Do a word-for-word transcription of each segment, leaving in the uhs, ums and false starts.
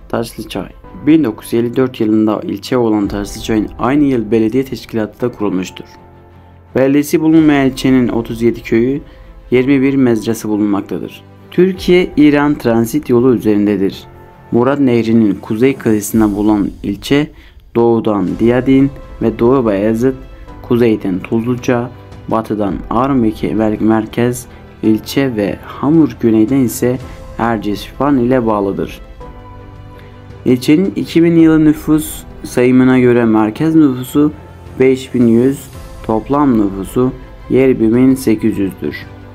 Taşlıçay bin dokuz yüz elli dört yılında ilçe olan Taşlıçay'ın aynı yıl belediye teşkilatı da kurulmuştur. Belediyesi bulunmayan ilçenin otuz yedi köyü, yirmi bir mezrası bulunmaktadır. Türkiye-İran transit yolu üzerindedir. Murat Nehri'nin kuzey kıyısında bulunan ilçe, doğudan Diyadin ve Doğu Beyazıt, kuzeyden Tuzluca, batıdan Armiki merkez ilçe ve Hamur, güneyden ise Ercisvan ile bağlıdır. İlçenin iki bin yılı nüfus sayımına göre merkez nüfusu beş bin yüz, toplam nüfusu yer bin sekiz yüzdür.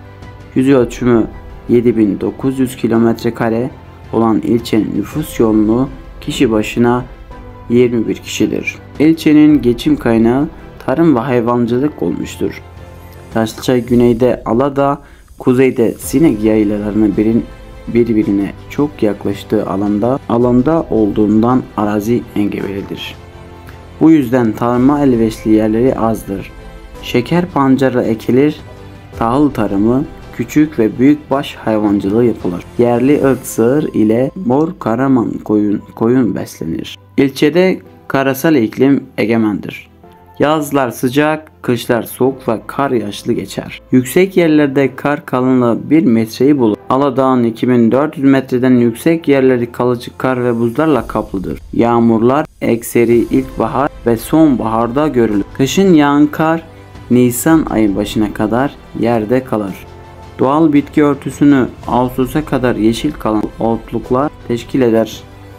Yüz ölçümü yedi bin dokuz yüz kilometre kare olan ilçenin nüfus yoğunluğu kişi başına yirmi bir kişidir. İlçenin geçim kaynağı tarım ve hayvancılık olmuştur. Taşlıçay güneyde Aladağ, kuzeyde Sinek yaylalarının birin, birbirine çok yaklaştığı alanda alanda olduğundan arazi engebelidir. Bu yüzden tarıma elverişli yerleri azdır. Şeker pancarı ekilir, tahıl tarımı, küçük ve büyükbaş hayvancılığı yapılır. Yerli ırk sığır ile mor karaman koyun, koyun beslenir. İlçede karasal iklim egemendir. Yazlar sıcak, kışlar soğuk ve kar yağışlı geçer. Yüksek yerlerde kar kalınlığı bir metreyi bulur. Aladağ'ın iki bin dört yüz metreden yüksek yerleri kalıcı kar ve buzlarla kaplıdır. Yağmurlar ekseri ilkbahar ve sonbaharda görülür. Kışın yağan kar Nisan ayı başına kadar yerde kalır. Doğal bitki örtüsünü Ağustos'a kadar yeşil kalan otluklar teşkil eder.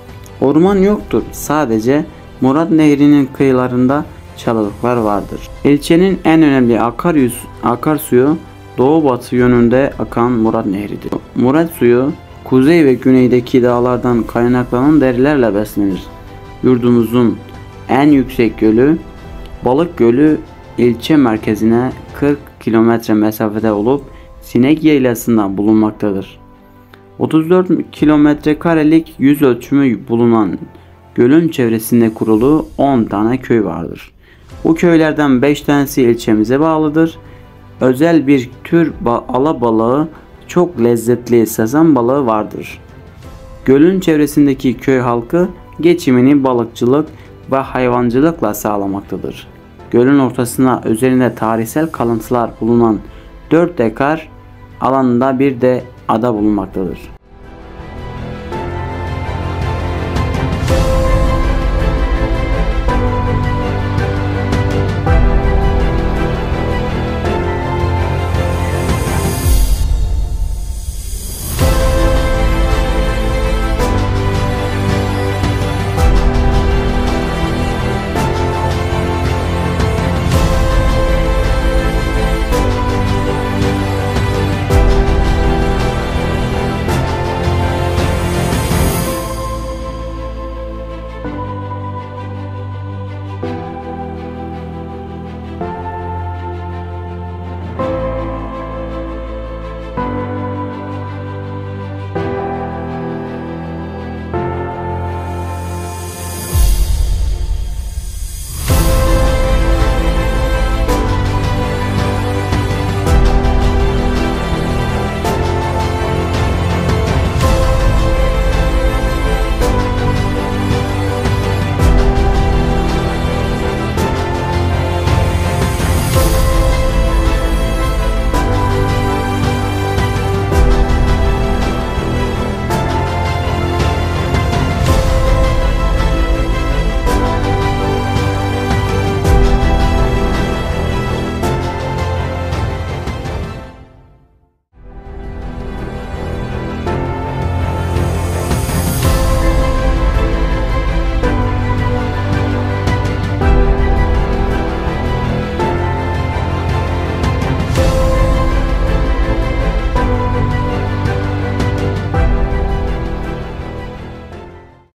Orman yoktur. Sadece Murat Nehri'nin kıyılarında çalılıklar vardır. İlçenin en önemli akaryüz, akarsuyu doğu batı yönünde akan Murat Nehri'dir. Murat suyu kuzey ve güneydeki dağlardan kaynaklanan derilerle beslenir. Yurdumuzun en yüksek gölü Balık Gölü ilçe merkezine kırk kilometre mesafede olup Sinek yaylasında bulunmaktadır. otuz dört kilometre karelik yüz ölçümü bulunan gölün çevresinde kurulu on tane köy vardır. Bu köylerden beş tanesi ilçemize bağlıdır. Özel bir tür alabalığı, çok lezzetli sazan balığı vardır. Gölün çevresindeki köy halkı geçimini balıkçılık ve hayvancılıkla sağlamaktadır. Gölün ortasına üzerinde tarihsel kalıntılar bulunan dört dekar alanda bir de ada bulunmaktadır.